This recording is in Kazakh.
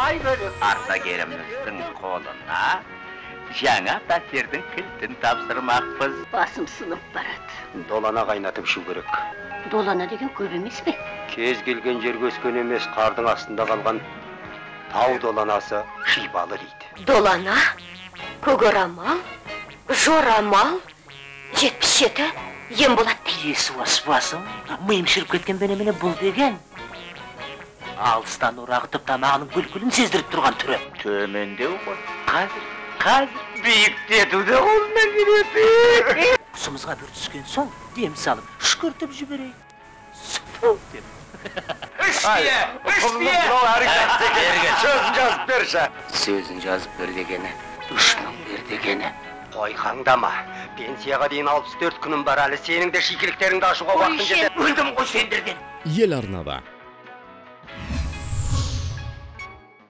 Айбөлек ардагеріміздің қолына жаңа пәтердің кілтін тапсырмақпыз. Басым сынып барады. Долана қайнатып ішу керек. Долана деген көп емес пе? Кез келген жерге өскен емес, қардың астында қалған тау доланасы шипалы дейді. Долана, көгорамал, жорамал, 77 ем болады дейді. Есі басым, миым шіріп кеткен бенеміне бұл деген. Алыстан ұрағытып тамағының бүлкілін сездіріп тұрған түрі. Төмендеу ғой. Қазір биіктетуді қолынан келеді. Құсымызға бір түскен соң, дем салып, шүкіртіп жіберейік. Сұтып деп. Үште! Сөзін жазып берші. Сөзін жазып бер дегені, 3000 бер дегені. Ой, қаңдама. Пенсияға дейін 64 күнім бар әлі. Сенің де шикіліктеріңді ашуға уақытың жетеді. Өлдім ғой сендерден. Ел арнада